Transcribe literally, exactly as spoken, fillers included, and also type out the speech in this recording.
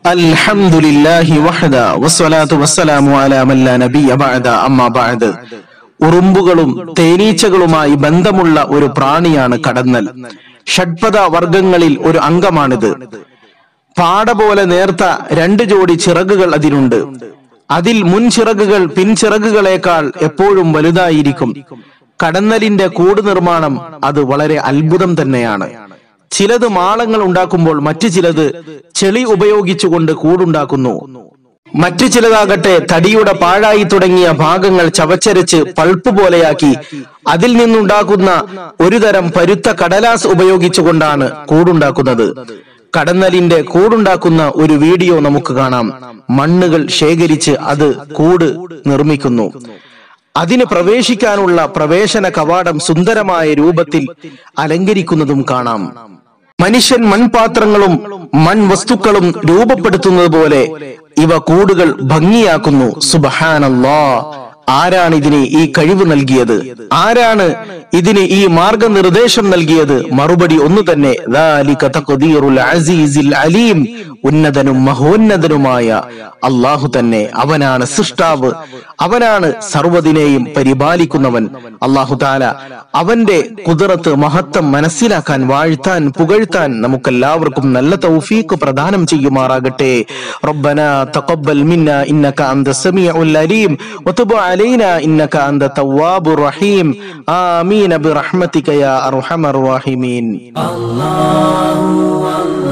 അൽഹംദുലില്ലാഹി വഹദ വസ്സലാത്തു വസ്സലാമു അലാ മൻ ലാ നബിയ ബഅദ അമ്മാ ബഅദ്. ഉറുമ്പുകളും തേനീച്ചകളുമായി ബന്ധമുള്ള ഒരു പ്രാണിയാണ് കടന്നൽ. ഷഡ്പദ വർഗങ്ങളിൽ ഒരു അംഗമാണിത്. പാട പോലെ നേർത്ത രണ്ട് ജോഡി ചിറകുകൾ അതിനുണ്ട്. അതിൽ മുൻചിറകുകൾ പിൻചിറകുകളേക്കാൾ എപ്പോഴും വലുതായിരിക്കും. കടന്നലിന്റെ കൂട് നിർമ്മാണം അത് വളരെ അത്ഭുതം തന്നെയാണ്. ചിലത് മാളങ്ങൾ ഉണ്ടാക്കുമ്പോൾ മറ്റു ചിലത് ചെളി ഉപയോഗിച്ചുകൊണ്ട് കൂടുണ്ടാക്കുന്നു. മറ്റു ചിലതാകട്ടെ തടിയുടെ പാഴായി തുടങ്ങിയ ഭാഗങ്ങൾ ചവച്ചരച്ച് പൾപ്പ് പോലെയാക്കി അതിൽ നിന്നുണ്ടാക്കുന്ന ഒരു തരം പരുത്ത കടലാസ് ഉപയോഗിച്ചുകൊണ്ടാണ് കൂടുണ്ടാക്കുന്നത്. കടന്നലിന്റെ കൂടുണ്ടാക്കുന്ന ഒരു വീഡിയോ നമുക്ക് കാണാം. മണ്ണുകൾ ശേഖരിച്ച് അത് കൂട് നിർമ്മിക്കുന്നു. അതിന് പ്രവേശിക്കാനുള്ള പ്രവേശന കവാടം സുന്ദരമായ രൂപത്തിൽ അലങ്കരിക്കുന്നതും കാണാം. മനുഷ്യൻ മൺപാത്രങ്ങളും മൺവസ്തുക്കളും രൂപപ്പെടുത്തുന്നത് പോലെ ഇവ കൂടുകൾ ഭംഗിയാക്കുന്നു. സുബ്ഹാനല്ലാഹ്, ആരാണ് ഇതിന് ഈ കഴിവ് നൽകിയത്? ആരാണ് ഇതിന് ഈ മാർഗനിർദ്ദേശം നൽകിയത്? മറുപടി ഒന്നു തന്നെ, ദാലിക തഖ്ദീറുൽ അസീസിൽ അലീം, ഉന്നതനും മഹോന്നതനുമായ അള്ളാഹു തന്നെ. അവനാണ് സൃഷ്ടാവ്, അവനാണ് സർവ്വതിനെയും പരിപാലിക്കുന്നവൻ. അള്ളാഹു താല അവന്റെ ഖുദ്റത്ത് മഹത്വം മനസ്സിലാക്കാൻ, വാഴ്ത്താൻ, പുകഴ്ത്താൻ നമുക്കെല്ലാവർക്കും നല്ല തൗഫീഖ് പ്രദാനം ചെയ്യുമാറാകട്ടെ. റബ്ബനാ തഖബ്ബൽ മിന്നാ ഇന്നക അൻത സമീഉൽ അലീം വതുബ് അലൈനാ ഇന്നക അൻത തവ്വാബുർ റഹീം. ആമീൻ ബിറഹ്മതിക യാ അർഹമർ റഹീമീൻ. അല്ലാഹു